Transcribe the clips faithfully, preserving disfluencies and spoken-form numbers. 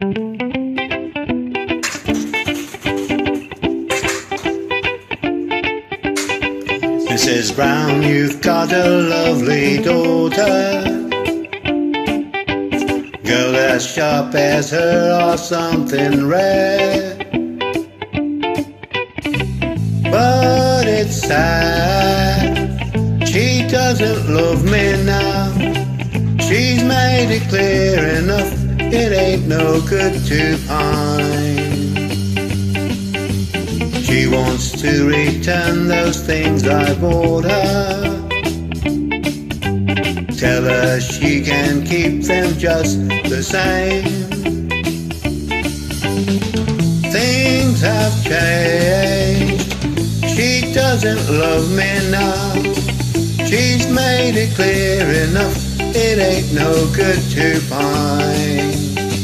Missus Brown, you've got a lovely daughter, girl as sharp as her or something rare. But it's sad, she doesn't love me now. She's made it clear enough, it ain't no good to pine. She wants to return those things I bought her. Tell her she can keep them just the same. Things have changed, she doesn't love me now. She's made it clear enough, it ain't no good to pine.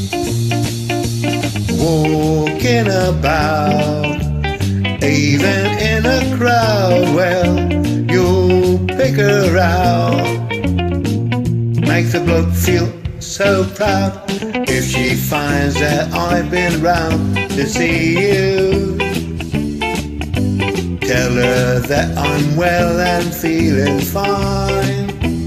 Walking about, even in a crowd, well, you'll pick her out. Make the bloke feel so proud if she finds that I've been round to see you. Tell her that I'm well and feeling fine.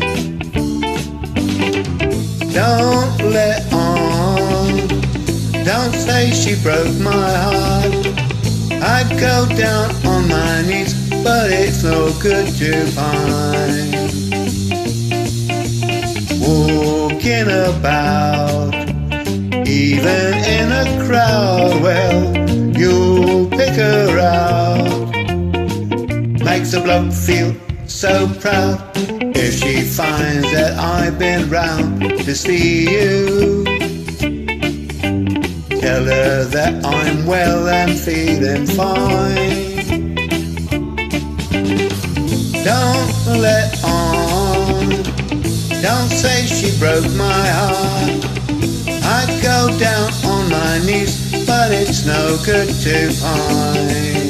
Don't let on, don't say she broke my heart. I'd go down on my knees, but it's no good to pine. Walking about, even in a crowd, well, you'll pick her out. Makes a bloke feel so proud if she finds that I've been round to see you. Tell her that I'm well and feeling fine. Don't let on, don't say she broke my heart. I'd go down on my knees, but it's no good to pine.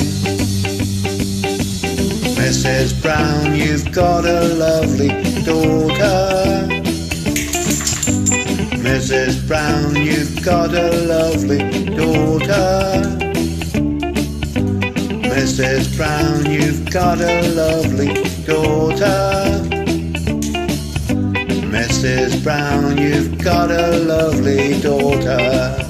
Missus Brown, you've got a lovely daughter. Missus Brown, you've got a lovely daughter. Missus Brown, you've got a lovely daughter. Missus Brown, you've got a lovely daughter.